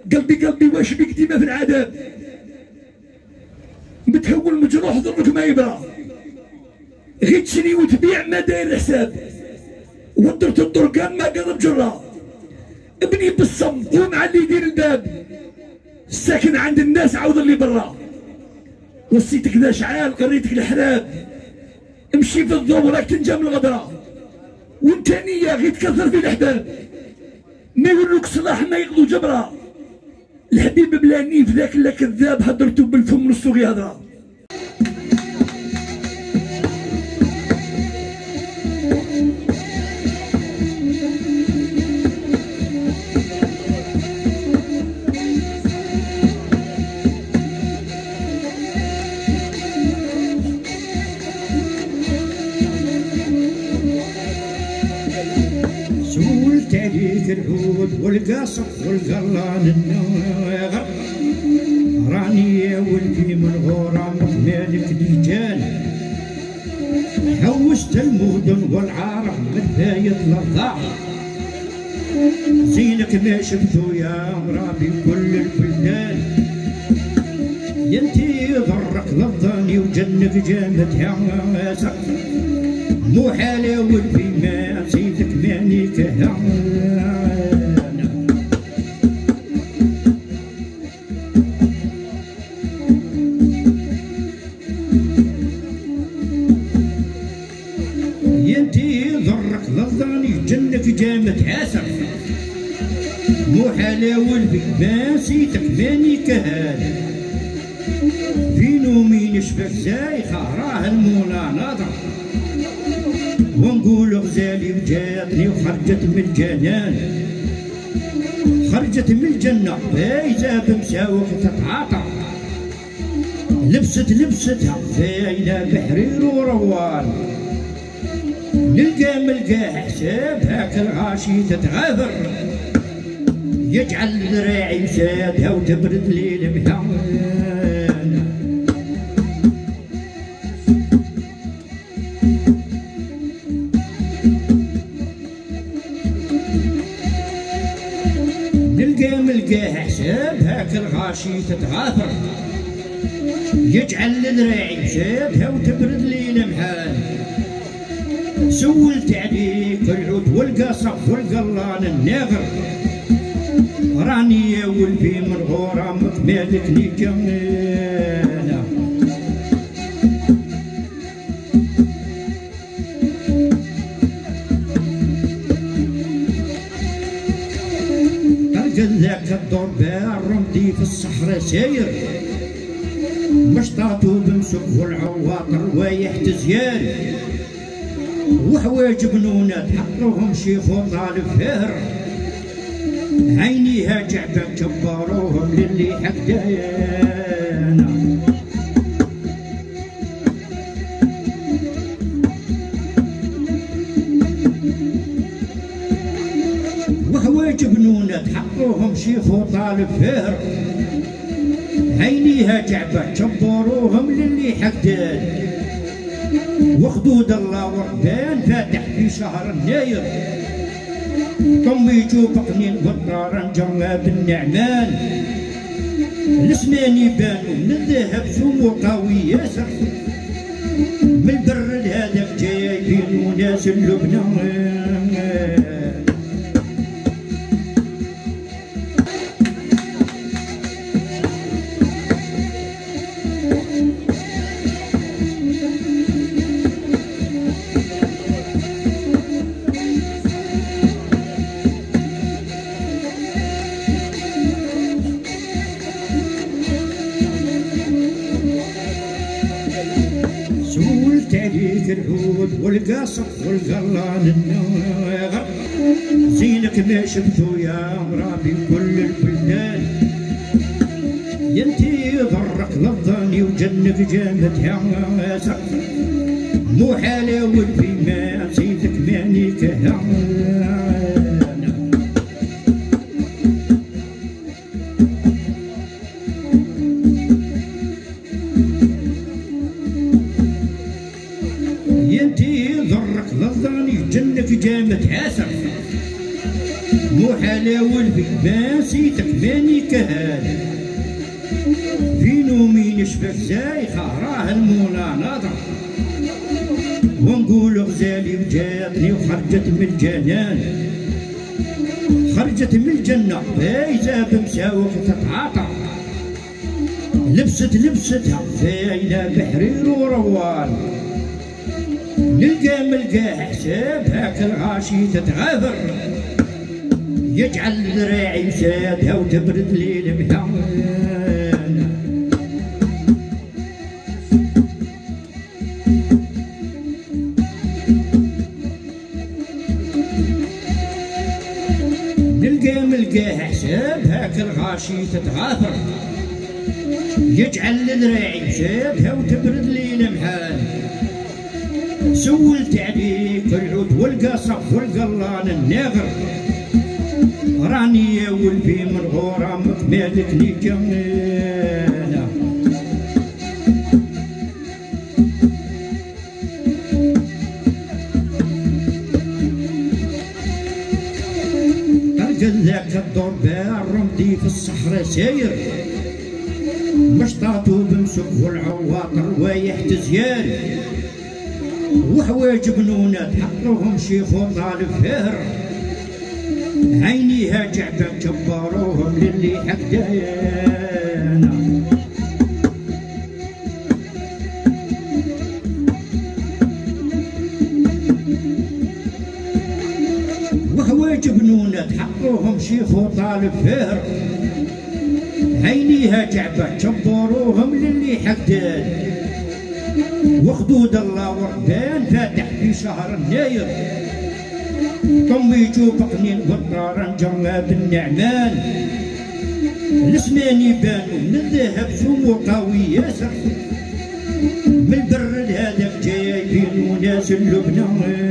قلبي واش بيك ديما في العذاب، متهول مجروح ظلك ما يبرى، غير تشري وتبيع ما داير حساب، ودرت الطرقان ما قرب جرة، ابني بالصم قوم على اللي يدير الباب، الساكن عند الناس عوض اللي برا، وصيتك ذا شعال قريتك الحراب، امشي في الضوء راك تنجا من الغدرة، وانت نية غير تكثر في الأحباب، ما يقولوك صلاح ما يقضوا جبرة، الحبيب بلا نيف ذاك لا كذاب هدرتو بالفم نصو غي هضرة. سولت عليك العود والقصب والقلان النغر، راني ولدي من غرامك مالك رجال، حوست المدن والعرب من فايت الارضاع، زينك ما شفتو يا ربي كل البلدان، ينتي ضرك للظاني وجنك جامد هاسك، مو حالي ولفي ما نسيتك ماني كهانا. ينتي ضرك للظاني جنك جامد هاسك، مو حالي ولفي ما نسيتك ماني كهانا، في نومي نشبك زايخة راه المولى ناظر، ونقول غزالي وجاتني وخرجت من الجنان، خرجت من الجنة فايزة بمساوك تتعاطى، لبستها فايلة بحرير وروان، ملقاها حساب هاك الغاشي تتغافر، يجعل ذراعي مسادها وتبرد لي المهان. ملقاها حساب هاك الغاشي تتغافر، يجعل ذراعي مسادها وتبرد لي المحال، سولت عليك العود والقصب والقلان الناغر، راني يا ولفي من غرامك مالكني جميلة. ذاك الدور بالرمدي في الصحراء ساير، مشطاطو بمسك والعواطر وايح تزيان، وحوايج بنونات حقوهم شيخ وطالب فهر، عينيها جعبة كبروهم للي حق دايانا. وحوايج بنونات حقوهم شيخ وطالب فهر، عينيها جعبة كبروهم للي حق دايانا، وخدود الله وردان فاتح في شهر الناير، طمي جوبقني والنار جواب النعمان، الاسنان يبانو من الذهب سمو قوي ياسر، من البرد هذاك جايبين وناس اللبنان. سولت عليك العود والقصب والقلان الناغر، زينك ما شفتو يا ربي كل البلدان، ينتي ضرك للظاني وجنك جامد هاسك، مو حالي ولفي ما نسيتك ماني كهانا. ينتي ضرك للظاني جنك جامد هاسك، مو حالي يا ولفي ما نسيتك ماني كهال في نومي نشفك زايخة راه المنى ناظر ونقول غزالي وجاتني وخرجت من الجنان خرجت من الجنة فايزة بمساوك تتعاطى لبستها فاينة بحرير وروان نلقى حساب هاك الغاشي تتغافر يجعل ذراعي مسادها وتبرد لي المهان نلقى حساب هاك الغاشي تتغافر يجعل ذراعي مسادها وتبرد لي المحال سولت عليك العود والقصب والقلان الناغر راني يا ولفي من غرامك مالكني كمانا قال ذاك الضربان رمدي في الصحراء ساير مشطاطو بمسك والعواطر وايح تزيار وحوايج بنونات حطوهم شيخ وطالب فهر عينيها جعبة كبروهم للي حكدانا وحوايج بنونات حطوهم شيخ وطالب فهر عينيها جعبة كبروهم للي حكدان وخدود الله وردان فاتح في شهر الناير طمي جوبقني البطارة جراب النعمان الاسنان يبانو من الذهب سمو قوي ياسر من البرد هذاك جايبين وناس اللبنان